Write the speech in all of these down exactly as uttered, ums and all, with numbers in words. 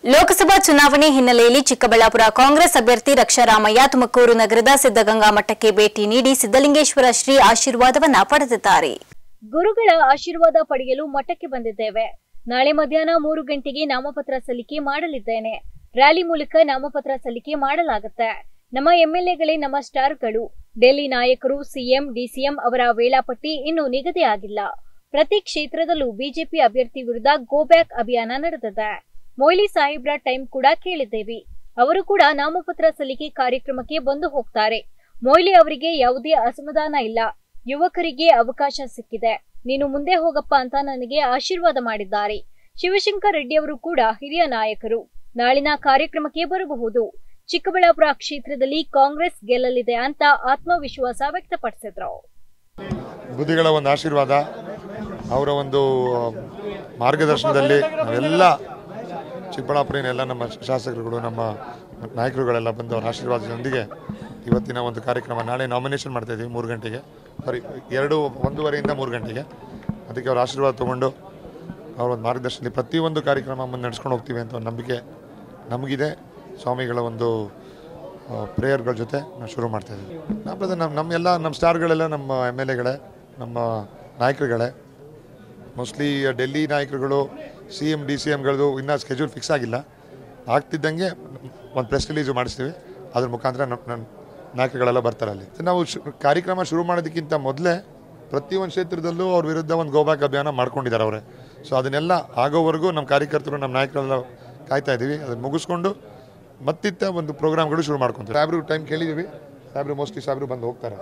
ಲೋಕಸಭಾ ಚುನಾವಣೆ ಹಿನ್ನೆಲೆಯಲ್ಲಿ ಚಿಕ್ಕಬಳ್ಳಾಪುರ ಕಾಂಗ್ರೆಸ್ ಅಭ್ಯರ್ಥಿ ರಕ್ಷಾರಾಮಯ್ಯ ತುಮಕೂರು ನಗರದ ಸಿದ್ದಗಂಗಾ ಮಠಕ್ಕೆ ಭೇಟಿ ನೀಡಿ ಸಿದ್ದಲಿಂಗೇಶ್ವರ ಶ್ರೀ ಆಶೀರ್ವಾದವನ್ನ ಪಡೆದಿದ್ದಾರೆ. ಗುರುಗಳ ಆಶೀರ್ವಾದ ಪಡೆಯಲು ಮಠಕ್ಕೆ ಬಂದಿದ್ದೇವೆ. ನಾಳೆ ಮಧ್ಯಾಹ್ನ ಮೂರು ಗಂಟೆಗೆ ನಾಮಪತ್ರ ಸಲ್ಲಿಕೆ ಮಾಡಲಿದ್ದೇನೆ. ರ್ಯಾಲಿ ಮೂಲಕ ನಾಮಪತ್ರ ಸಲ್ಲಿಕೆ ಮಾಡಲಾಗುತ್ತೆ. ನಮ್ಮ ಎಂಎಲ್ಎಗಳೇ ನಮ್ಮ ಸ್ಟಾರ್ಗಳು. ಡೆಲ್ಲಿ ನಾಯಕರು, ಸಿಎಂ, ಡಿಸಿಎಂ ಅವರ ವೇಳಾಪಟ್ಟಿ ಇನ್ನೂ ನಿಗದಿಯಾಗಿಲ್ಲ. ಪ್ರತಿ ಕ್ಷೇತ್ರದಲ್ಲೂ ಬಿಜೆಪಿ ಅಭ್ಯರ್ಥಿ ವಿರುದ್ಧ ಗೋ ಬ್ಯಾಕ್ ಅಭಿಯಾನ ನಡೆದಿದೆ. ಮೊಯ್ಲಿ ಸಾಹೇಬ್ರ ಟೈಮ್ ಕೂಡ ಕೇಳಿದ್ದೇವೆ. ಅವರು ಕೂಡ ನಾಮಪತ್ರ ಸಲ್ಲಿಕೆ ಕಾರ್ಯಕ್ರಮಕ್ಕೆ ಬಂದು ಹೋಗ್ತಾರೆ. ಮೊಯ್ಲಿ ಅವರಿಗೆ ಯಾವುದೇ ಅಸಮಾಧಾನ ಇಲ್ಲ. ಯುವಕರಿಗೆ ಅವಕಾಶ ಸಿಕ್ಕಿದೆ, ನೀನು ಮುಂದೆ ಹೋಗಪ್ಪ ಅಂತ ನನಗೆ ಆಶೀರ್ವಾದ ಮಾಡಿದ್ದಾರೆ. ಶಿವಶಂಕರ್ ರೆಡ್ಡಿ ಅವರು ಕೂಡ ಹಿರಿಯ ನಾಯಕರು. ನಾಳಿನ ಕಾರ್ಯಕ್ರಮಕ್ಕೆ ಬರಬಹುದು. ಚಿಕ್ಕಬಳ್ಳಾಪುರ ಕ್ಷೇತ್ರದಲ್ಲಿ ಕಾಂಗ್ರೆಸ್ ಗೆಲ್ಲಲಿದೆ ಅಂತ ಆತ್ಮವಿಶ್ವಾಸ ವ್ಯಕ್ತಪಡಿಸಿದ್ರು. ಬುದ್ಧಿಗಳ ಒಂದು ಆಶೀರ್ವಾದ, ಅವರ ಒಂದು ಮಾರ್ಗದರ್ಶನದಲ್ಲಿ ನಾವೆಲ್ಲ ಚಿಕ್ಕಬಳ್ಳಾಪುರಿನೆಲ್ಲ ನಮ್ಮ ಶಾಸಕರುಗಳು, ನಮ್ಮ ನಾಯಕರುಗಳೆಲ್ಲ ಬಂದು ಅವರ ಆಶೀರ್ವಾದದೊಂದಿಗೆ ಇವತ್ತಿನ ಒಂದು ಕಾರ್ಯಕ್ರಮ. ನಾಳೆ ನಾಮಿನೇಷನ್ ಮಾಡ್ತಾ ಇದ್ದೀವಿ ಮೂರು ಗಂಟೆಗೆ, ಸಾರಿ ಎರಡು ಒಂದೂವರೆಯಿಂದ ಮೂರು ಗಂಟೆಗೆ. ಅದಕ್ಕೆ ಅವ್ರ ಆಶೀರ್ವಾದ ತೊಗೊಂಡು ಅವರ ಒಂದು ಮಾರ್ಗದರ್ಶನದಲ್ಲಿ ಪ್ರತಿಯೊಂದು ಕಾರ್ಯಕ್ರಮ ಮುಂದೆ ನಡೆಸ್ಕೊಂಡು ಹೋಗ್ತೀವಿ ಅಂತ ಒಂದು ನಂಬಿಕೆ ನಮಗಿದೆ. ಸ್ವಾಮಿಗಳ ಒಂದು ಪ್ರೇಯರ್ಗಳ ಜೊತೆ ನಾವು ಶುರು ಮಾಡ್ತಾಯಿದ್ದೀವಿ. ನಮ್ಮ ನಮ್ಮ ನಮ್ಮೆಲ್ಲ ನಮ್ಮ ಸ್ಟಾರ್ಗಳೆಲ್ಲ ನಮ್ಮ ಎಮ್ ಎಲ್ ಎಗಳೇ, ನಮ್ಮ ನಾಯಕರುಗಳೇ. ಮೋಸ್ಟ್ಲಿ ಡೆಲ್ಲಿ ನಾಯಕರುಗಳು, ಸಿ ಎಮ್ ಡಿ ಸಿ ಎಮ್ಗಳದ್ದು ಇನ್ನೂ ಸ್ಕೆಡ್ಯೂಲ್ ಫಿಕ್ಸ್ ಆಗಿಲ್ಲ. ಆಗ್ತಿದ್ದಂಗೆ ಒಂದು ಪ್ರೆಸ್ ರಿಲೀಸು ಮಾಡಿಸ್ತೀವಿ. ಅದ್ರ ಮುಖಾಂತರ ನಮ್ಮ ನಾಯಕರುಗಳೆಲ್ಲ ಬರ್ತಾರೆ ಅಲ್ಲಿ. ನಾವು ಶು ಕಾರ್ಯಕ್ರಮ ಶುರು ಮಾಡೋದಕ್ಕಿಂತ ಮೊದಲೇ ಪ್ರತಿಯೊಂದು ಕ್ಷೇತ್ರದಲ್ಲೂ ಅವ್ರ ವಿರುದ್ಧ ಒಂದು ಗೋಬ್ಯಾಕ್ ಅಭಿಯಾನ ಮಾಡ್ಕೊಂಡಿದ್ದಾರೆ ಅವರೇ. ಸೊ ಅದನ್ನೆಲ್ಲ ಆಗೋವರೆಗೂ ನಮ್ಮ ಕಾರ್ಯಕರ್ತರು, ನಮ್ಮ ನಾಯಕರೆಲ್ಲ ಕಾಯ್ತಾ ಇದ್ದೀವಿ. ಅದನ್ನು ಮುಗಿಸ್ಕೊಂಡು ಮತ್ತಿತ್ತ ಒಂದು ಪ್ರೋಗ್ರಾಮ್ಗಳು ಶುರು ಮಾಡ್ಕೊತಾರೆ. ಸಾಹೇಬ್ರು ಟೈಮ್ ಕೇಳಿದ್ದೀವಿ. ಸಾಹೇಬ್ರು ಮೋಸ್ಟ್ಲಿ ಸಾಹೇಬ್ರು ಬಂದು ಹೋಗ್ತಾರೆ.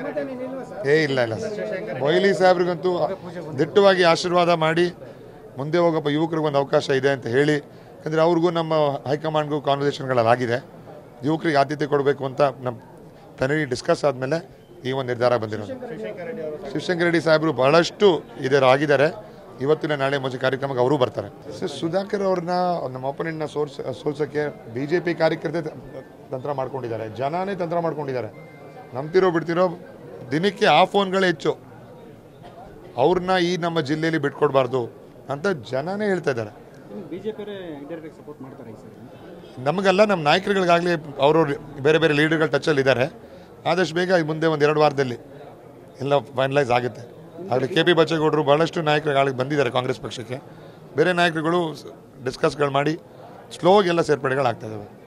ಏ ಇಲ್ಲ ಇಲ್ಲ ಮೊಯ್ಲಿ ಸಾಹೇಬ್ರಿಗಂತೂ ದಿಟ್ಟವಾಗಿ ಆಶೀರ್ವಾದ ಮಾಡಿ ಮುಂದೆ ಹೋಗಪ್ಪ, ಯುವಕರಿಗೆ ಒಂದು ಅವಕಾಶ ಇದೆ ಅಂತ ಹೇಳಿ. ಯಾಕಂದರೆ ಅವ್ರಿಗೂ ನಮ್ಮ ಹೈಕಮಾಂಡ್ಗೂ ಕಾನ್ವರ್ಸೇಷನ್ಗಳಾಗಿದೆ. ಯುವಕರಿಗೆ ಆದ್ಯತೆ ಕೊಡಬೇಕು ಅಂತ ನಮ್ಮ ಪ್ಲೆನರಿ ಡಿಸ್ಕಸ್ ಆದಮೇಲೆ ಈ ಒಂದು ನಿರ್ಧಾರ ಬಂದಿರೋದು. ಶಿವಶಂಕರ್ ರೆಡ್ಡಿ ಸಾಹೇಬರು ಬಹಳಷ್ಟು ಇದರ ಆಗಿದ್ದಾರೆ. ಇವತ್ತಿನ ನಾಳೆ ಮುಂಚೆ ಕಾರ್ಯಕ್ರಮಕ್ಕೆ ಅವರು ಬರ್ತಾರೆ. ಸರ್, ಸುಧಾಕರ್ ಅವ್ರನ್ನ ನಮ್ಮ ಒಪೋನೆಂಟ್ನ ಸೋರ್ಸ್ ಸೋಲ್ಸೋಕ್ಕೆ ಬಿ ಜೆ ಪಿ ಕಾರ್ಯಕರ್ತೆ ತಂತ್ರ ಮಾಡ್ಕೊಂಡಿದ್ದಾರೆ, ಜನನೇ ತಂತ್ರ ಮಾಡ್ಕೊಂಡಿದ್ದಾರೆ. ನಂಬ್ತಿರೋ ಬಿಡ್ತಿರೋ ದಿನಕ್ಕೆ ಆ ಫೋನ್ಗಳೇ ಹೆಚ್ಚು. ಅವ್ರನ್ನ ಈ ನಮ್ಮ ಜಿಲ್ಲೆಯಲ್ಲಿ ಬಿಟ್ಕೊಡ್ಬಾರ್ದು ಅಂತ ಜನನೇ ಹೇಳ್ತಾ ಇದ್ದಾರೆ. ನಮಗೆಲ್ಲ ನಮ್ಮ ನಾಯಕರುಗಳಿಗಾಗಲಿ ಅವರು ಬೇರೆ ಬೇರೆ ಲೀಡರ್ಗಳು ಟಚಲ್ಲಿ ಇದ್ದಾರೆ. ಆದಷ್ಟು ಬೇಗ ಮುಂದೆ ಒಂದು ಎರಡು ವಾರದಲ್ಲಿ ಎಲ್ಲ ಫೈನಲೈಸ್ ಆಗುತ್ತೆ. ಆಗಲಿ ಕೆ ಪಿ ಬಚ್ಚೇಗೌಡರು ಭಾಳಷ್ಟು ನಾಯಕರುಗಳಿಗೆ ಬಂದಿದ್ದಾರೆ ಕಾಂಗ್ರೆಸ್ ಪಕ್ಷಕ್ಕೆ. ಬೇರೆ ನಾಯಕರುಗಳು ಡಿಸ್ಕಸ್ಗಳು ಮಾಡಿ ಸ್ಲೋಗೆಲ್ಲ ಸೇರ್ಪಡೆಗಳಾಗ್ತಾ ಇದ್ದಾವೆ.